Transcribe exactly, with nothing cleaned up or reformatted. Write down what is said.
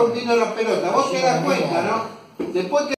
rompiendo las pelotas. Vos te das cuenta, ¿no? Después que